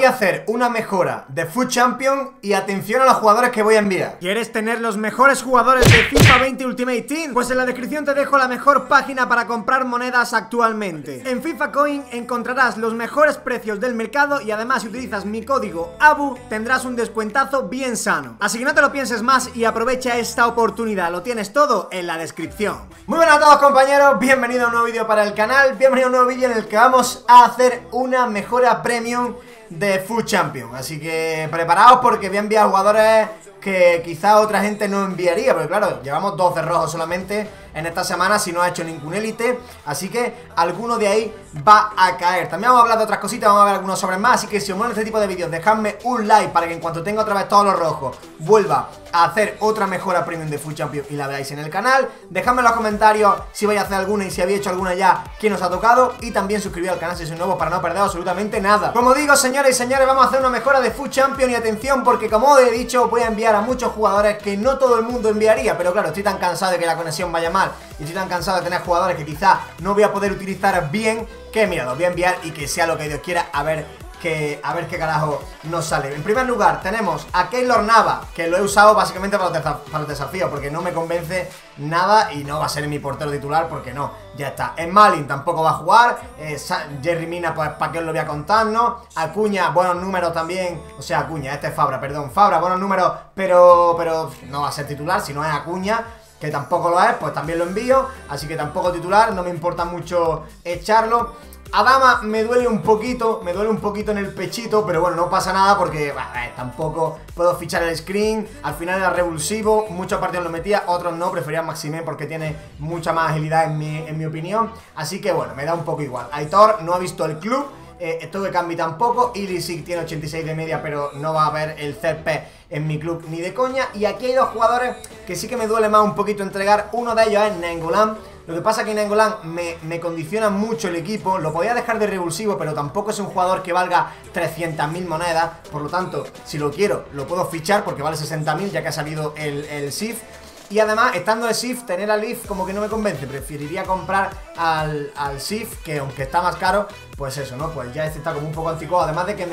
voy a hacer una mejora de FUT Champion y atención a los jugadores que voy a enviar. ¿Quieres tener los mejores jugadores de FIFA 20 Ultimate Team? Pues en la descripción te dejo la mejor página para comprar monedas actualmente. En FIFA Coin encontrarás los mejores precios del mercado y además si utilizas mi código ABU tendrás un descuentazo bien sano. Así que no te lo pienses más y aprovecha esta oportunidad, lo tienes todo en la descripción. Muy buenas a todos compañeros, bienvenido a un nuevo vídeo para el canal, bienvenido a un nuevo vídeo en el que vamos a hacer una mejora premium de FUT Champion. Así que preparaos porque voy a enviar jugadores que quizá otra gente no enviaría, porque claro, llevamos 12 rojos solamente en esta semana si no ha hecho ningún élite, así que alguno de ahí va a caer. También vamos a hablar de otras cositas, vamos a ver algunos sobres más, así que si os mola este tipo de vídeos, dejadme un like para que en cuanto tenga otra vez todos los rojos, vuelva a hacer otra mejora premium de FUT Champion y la veáis en el canal. Dejadme en los comentarios si vais a hacer alguna y si habéis hecho alguna ya, quién os ha tocado, y también suscribiros al canal si sois nuevos para no perder absolutamente nada. Como digo, señores y señores, vamos a hacer una mejora de FUT Champion y atención porque como os he dicho, voy a enviar a muchos jugadores que no todo el mundo enviaría, pero claro, estoy tan cansado de que la conexión vaya mal y estoy tan cansado de tener jugadores que quizá no voy a poder utilizar bien, que mira, los voy a enviar y que sea lo que Dios quiera, a ver qué carajo nos sale. En primer lugar tenemos a Keylor Navas, que lo he usado básicamente para los desafíos, porque no me convence nada y no va a ser mi portero titular, porque no, ya está. En Malin tampoco va a jugar, Jerry Mina, pues para qué os lo voy a contar, ¿no? Acuña, buenos números también, o sea, Acuña, este es Fabra, perdón, Fabra, buenos números, pero no va a ser titular, si no es Acuña, que tampoco lo es, pues también lo envío, así que tampoco titular, no me importa mucho echarlo. Adama me duele un poquito en el pechito, pero bueno, no pasa nada porque tampoco puedo fichar el screen. Al final era revulsivo, muchos partidos lo metía, otros no, prefería Maximé porque tiene mucha más agilidad en mi opinión. Así que bueno, me da un poco igual. Aitor no ha visto el club, esto de Cambi tampoco, Ilicic tiene 86 de media, pero no va a haber el CP en mi club ni de coña. Y aquí hay dos jugadores que sí que me duele más un poquito entregar, uno de ellos es Nainggolan. Lo que pasa es que Nainggolan me condiciona mucho el equipo, lo podía dejar de revulsivo, pero tampoco es un jugador que valga 300.000 monedas, por lo tanto, si lo quiero, lo puedo fichar porque vale 60.000 ya que ha salido el SIF. Y además, estando de SIF, tener al Leaf como que no me convence, preferiría comprar al SIF, que aunque está más caro, pues eso, ¿no? Pues ya este está como un poco anticuado, además de que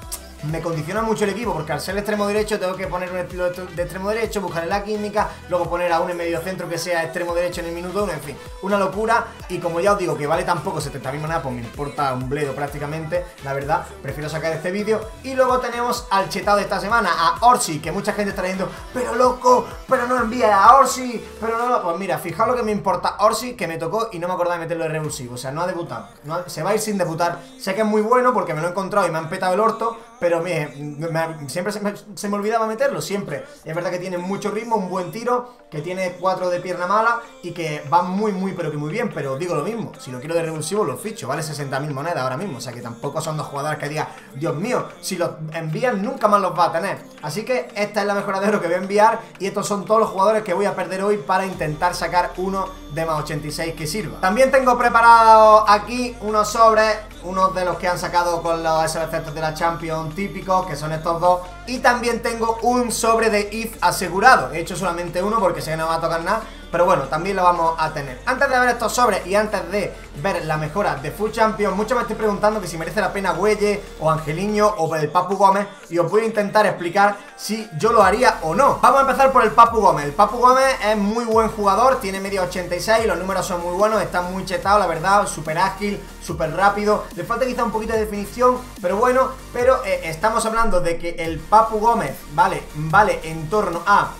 me condiciona mucho el equipo, porque al ser extremo derecho tengo que poner un estilo de extremo derecho, buscar en la química, luego poner a un en medio centro que sea extremo derecho en el minuto 1, en fin, una locura. Y como ya os digo que vale tampoco 70.000 monedas, pues me importa un bledo prácticamente, la verdad, prefiero sacar este vídeo. Y luego tenemos al chetado de esta semana, a Orsi, que mucha gente está diciendo, pero loco, pero no envía a Orsi, pero no, pues mira, fijaos lo que me importa Orsi, que me tocó y no me acordaba de meterlo de revulsivo, o sea, no ha debutado, se va a ir sin debutar. Sé que es muy bueno porque me lo he encontrado y me han petado el orto, pero siempre se me olvidaba meterlo, siempre. Es verdad que tiene mucho ritmo, un buen tiro, que tiene 4 de pierna mala y que va pero que muy bien. Pero digo lo mismo, si lo quiero de revulsivo lo ficho, vale 60.000 monedas ahora mismo. O sea que tampoco son dos jugadores que diga, Dios mío, si los envían nunca más los va a tener. Así que esta es la mejora de oro que voy a enviar y estos son todos los jugadores que voy a perder hoy para intentar sacar uno de más 86 que sirva. También tengo preparado aquí unos sobres, unos de los que han sacado con los SBCs de la Champions típicos, que son estos dos. Y también tengo un sobre de IF asegurado. He hecho solamente uno porque sé que no me va a tocar nada, pero bueno, también lo vamos a tener. Antes de ver estos sobres y antes de ver la mejora de FUT Champions, muchos me estoy preguntando que si merece la pena Güelle o Angeliño o el Papu Gómez, y os voy a intentar explicar si yo lo haría o no. Vamos a empezar por el Papu Gómez. El Papu Gómez es muy buen jugador, tiene media 86, los números son muy buenos, está muy chetado, la verdad, súper ágil, súper rápido. Le falta quizá un poquito de definición, pero bueno, estamos hablando de que el Papu Gómez vale en torno a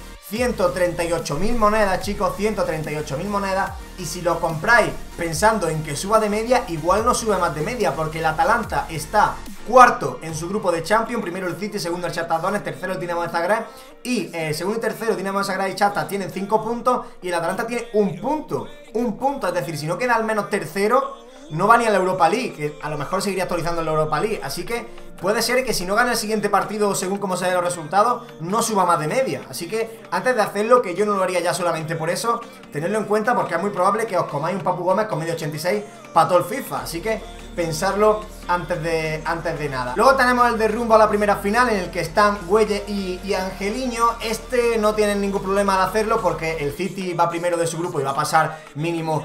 138.000 monedas, chicos, 138.000 monedas. Y si lo compráis pensando en que suba de media, igual no sube más de media, porque el Atalanta está cuarto en su grupo de Champions. Primero el City, segundo el Shakhtar Donetsk, tercero el Dinamo de Zagreb. Y segundo y tercero Dinamo de Zagreb y Shakhtar tienen 5 puntos y el Atalanta tiene un punto, es decir, si no queda al menos tercero, no va ni a la Europa League, que a lo mejor seguiría actualizando en la Europa League. Así que puede ser que si no gana el siguiente partido, según cómo se den los resultados, no suba más de media. Así que antes de hacerlo, que yo no lo haría ya solamente por eso, tenedlo en cuenta porque es muy probable que os comáis un Papu Gómez con medio 86 para todo el FIFA. Así que pensarlo antes de nada. Luego tenemos el de rumbo a la primera final, en el que están Güelle y Angeliño. Este no tienen ningún problema de hacerlo porque el City va primero de su grupo y va a pasar mínimo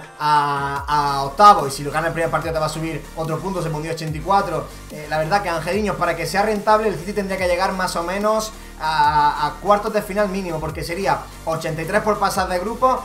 a octavo, y si lo gana el primer partido te va a subir otro punto, se pondría 84. La verdad que Angeliño, para que sea rentable, el City tendría que llegar más o menos a cuartos de final mínimo, porque sería 83 por pasar de grupo,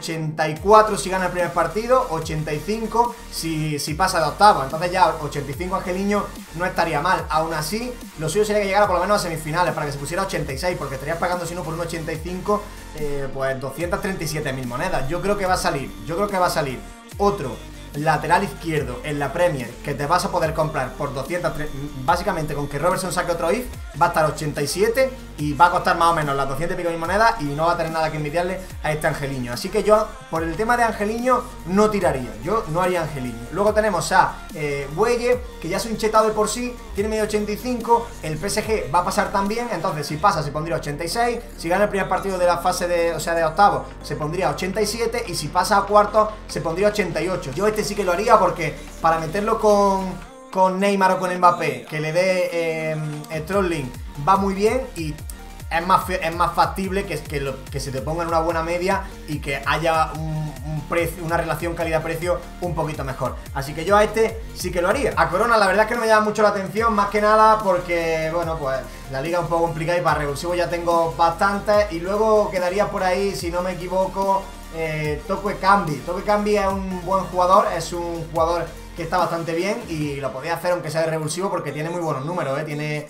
84 si gana el primer partido, 85 si pasa de octavo. Entonces ya 85 Angeliño no estaría mal. Aún así, lo suyo sería que llegara por lo menos a semifinales, para que se pusiera 86, porque estarías pagando, si no, por un 85 pues 237.000 monedas. Yo creo que va a salir otro lateral izquierdo en la Premier que te vas a poder comprar por 200, básicamente con que Robertson saque otro IF, va a estar 87 y va a costar más o menos las 200 y pico mil monedas, y no va a tener nada que envidiarle a este Angeliño. Así que yo, por el tema de Angeliño, no tiraría, yo no haría Angeliño. Luego tenemos a Güelle, que ya es un chetado de por sí, tiene medio 85, el PSG va a pasar también, entonces si pasa se pondría 86, si gana el primer partido de la fase de octavo se pondría 87, y si pasa a cuartos se pondría 88. Yo sí que lo haría, porque para meterlo con Neymar o con Mbappé, que le dé trolling, va muy bien, y es más factible que se te ponga en una buena media y que haya una relación calidad-precio un poquito mejor. Así que yo a este sí que lo haría. A Corona la verdad es que no me llama mucho la atención, más que nada porque, bueno, pues la liga es un poco complicada y para revulsivo ya tengo bastantes, y luego quedaría por ahí, si no me equivoco, Toko Ekambi. Toko Ekambi es un buen jugador, es un jugador que está bastante bien y lo podía hacer aunque sea de revulsivo, porque tiene muy buenos números, tiene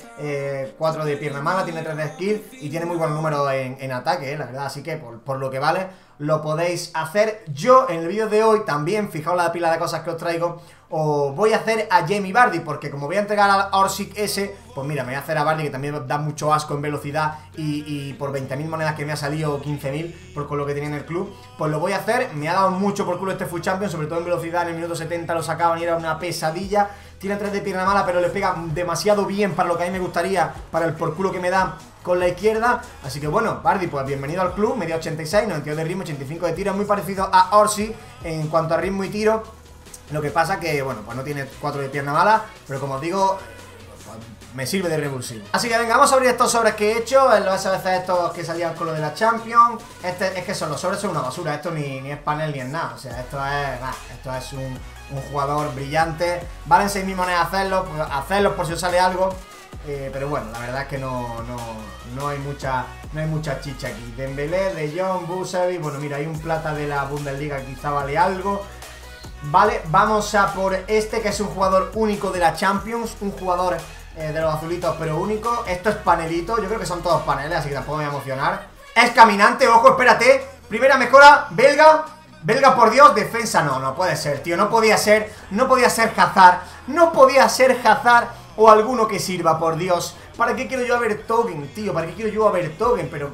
4 de pierna mala, tiene 3 de skill y tiene muy buenos números en ataque, la verdad. Así que por lo que vale, lo podéis hacer. Yo en el vídeo de hoy también, fijaos la pila de cosas que os traigo, os voy a hacer a Jamie Vardy, porque como voy a entregar al Orsic S, pues mira, me voy a hacer a Vardy, que también da mucho asco en velocidad, y por 20.000 monedas que me ha salido, 15.000 por con lo que tenía en el club, pues lo voy a hacer. Me ha dado mucho por culo este Full Champion, sobre todo en velocidad. En el minuto 70 lo sacaban y era una pesadilla. Tiene 3 de pierna mala, pero le pega demasiado bien para lo que a mí me gustaría, para el por culo que me da con la izquierda. Así que bueno, Vardy, pues bienvenido al club. Media 86, 92 de ritmo, 85 de tiro. Es muy parecido a Orsi en cuanto a ritmo y tiro. Lo que pasa que, bueno, pues no tiene 4 de pierna mala, pero como os digo, pues me sirve de revulsivo. Así que venga, vamos a abrir estos sobres que he hecho. Los SBC estos que salían con lo de la Champions. Es que los sobres son una basura. Esto ni es panel ni es nada. O sea, esto es un jugador brillante. Valen 6.000 monedas hacerlos por si os sale algo. Pero bueno, la verdad es que no hay mucha chicha aquí. Dembélé, De Jong, Busevic. Bueno, mira, hay un plata de la Bundesliga, quizá vale algo. Vale, vamos a por este, que es un jugador único de la Champions. Un jugador de los azulitos, pero único. Esto es panelito, yo creo que son todos paneles, así que tampoco me voy a emocionar. Es caminante, ojo, espérate. Primera mejora, belga. Belga, por Dios, defensa, no puede ser, tío. No podía ser Hazard. No podía ser Hazard o alguno que sirva, por Dios. ¿Para qué quiero yo a Vertonghen, tío? ¿Para qué quiero yo a Vertonghen? Pero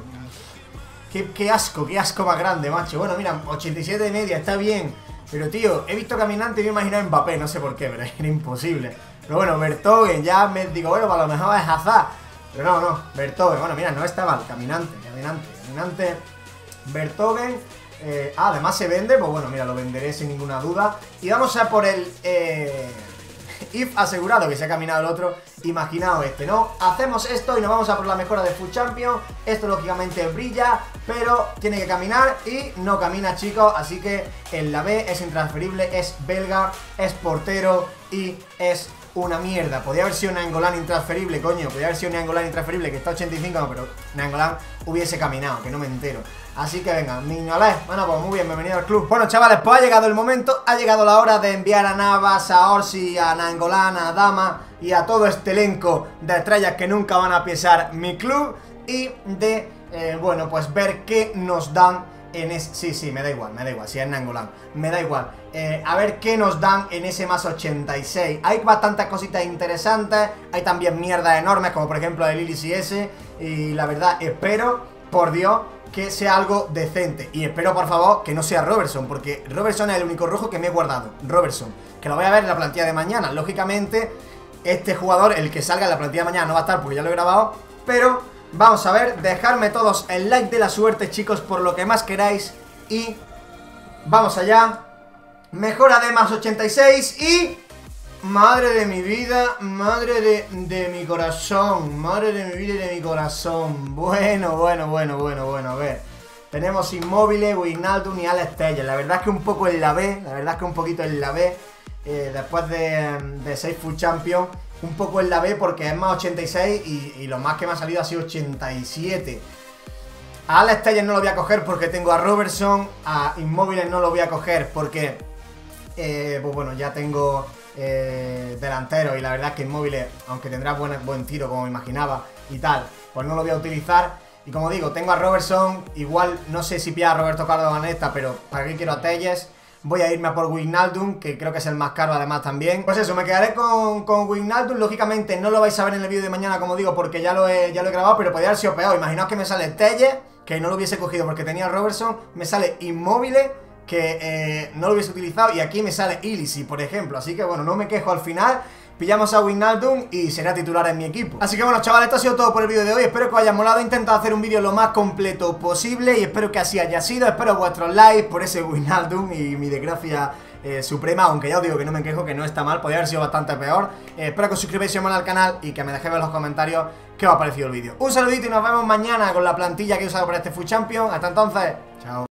qué asco más grande, macho. Bueno, mira, 87 de media, está bien. Pero tío, he visto caminante y me he imaginado Mbappé, no sé por qué, pero era imposible. Pero bueno, Vertonghen, ya me digo, bueno, a lo mejor es Hazard. Pero no, Vertonghen, bueno, mira, no está mal, caminante. Vertonghen, además se vende, pues bueno, mira, lo venderé sin ninguna duda. Y vamos a por el if asegurado, que se ha caminado el otro. Imaginaos este, ¿no? Hacemos esto y nos vamos a por la mejora de Full Champion. Esto lógicamente brilla, pero tiene que caminar y no camina, chicos. Así que en la B es intransferible, es belga, es portero y es una mierda. Podría haber sido Nainggolan intransferible, coño. Podría haber sido Nainggolan intransferible, que está 85, no, pero Nainggolan hubiese caminado, que no me entero. Así que venga, Mignolet, bueno, pues muy bien, bienvenido al club. Bueno, chavales, pues ha llegado el momento, ha llegado la hora de enviar a Navas, a Orsi, a Nainggolan, a Dama y a todo este elenco de estrellas que nunca van a pisar mi club, y de, bueno, pues ver qué nos dan en ese... Sí, me da igual, si es Nainggolan, me da igual. A ver qué nos dan en ese más 86. Hay bastantes cositas interesantes, hay también mierdas enormes, como por ejemplo el Illis y ese, y la verdad, espero, por Dios, que sea algo decente. Y espero, por favor, que no sea Robertson, porque Robertson es el único rojo que me he guardado. Robertson, que lo voy a ver en la plantilla de mañana. Lógicamente, este jugador, el que salga en la plantilla de mañana, no va a estar porque ya lo he grabado. Pero vamos a ver, dejadme todos el like de la suerte, chicos, por lo que más queráis. Y vamos allá. Mejora de más 86 y... Madre de mi vida, madre de mi corazón. Madre de mi vida y de mi corazón. Bueno, a ver. Tenemos Inmóviles, Wijnaldum y Alex Telles. La verdad es que un poco en la B. La verdad es que un poquito en la B. Después de 6 Full Champions, un poco en la B porque es más 86 y lo más que me ha salido ha sido 87. A Alex Telles no lo voy a coger porque tengo a Robertson. A Inmóviles no lo voy a coger porque pues bueno, ya tengo delantero y la verdad es que Inmóviles, aunque tendrá buen tiro como me imaginaba y tal, pues no lo voy a utilizar. Y como digo, tengo a Robertson, igual no sé si pilla a Roberto Carlos en esta, pero ¿para qué quiero a Telles? Voy a irme a por Wijnaldum, que creo que es el más caro además también. Pues eso, me quedaré con Wijnaldum. Lógicamente no lo vais a ver en el vídeo de mañana, como digo, porque ya lo he grabado, pero podría haber sido peor. Imaginaos que me sale Telles, que no lo hubiese cogido porque tenía a Robertson. Me sale Inmóviles, que no lo hubiese utilizado. Y aquí me sale Ilisi, por ejemplo. Así que bueno, no me quejo al final. Pillamos a Wijnaldum y será titular en mi equipo. Así que bueno, chavales, esto ha sido todo por el vídeo de hoy. Espero que os haya molado. He intentado hacer un vídeo lo más completo posible y espero que así haya sido. Espero vuestros likes por ese Wijnaldum y mi desgracia suprema. Aunque ya os digo que no me quejo, que no está mal. Podría haber sido bastante peor. Espero que os suscribáis si os mola al canal y que me dejéis en los comentarios qué os ha parecido el vídeo. Un saludito y nos vemos mañana con la plantilla que he usado para este Full Champion. Hasta entonces, chao.